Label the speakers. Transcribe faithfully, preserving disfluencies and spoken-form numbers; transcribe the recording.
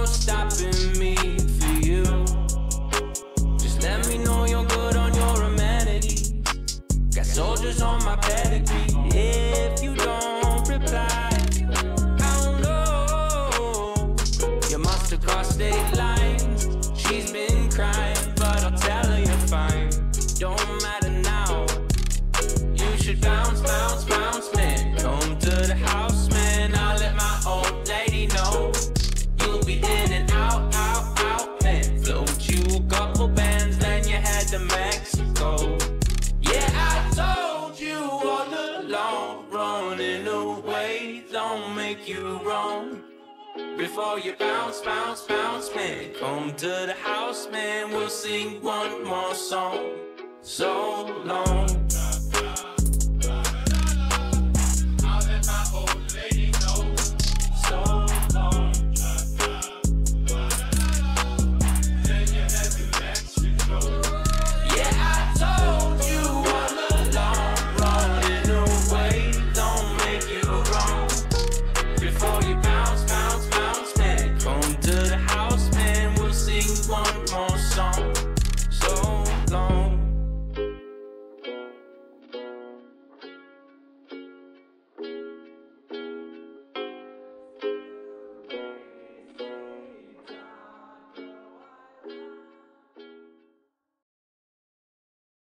Speaker 1: stopping me for you. Just let me know you're good on your amenities. Got soldiers on my pedigree. If you don't reply, I'll know you must have crossed state lines. She's been crying, but I'll tell her you're fine. Don't matter now. You should bounce, bounce, bounce, man. Come to the house, man. I'll let my old lady know. You'll be in and out, out, out, man. Float you a couple bands, then you head to Mexico. Yeah, I told you all along, running away don't make you wrong. Before you bounce, bounce, bounce, man. Come to the house, man. We'll sing one more song. So long.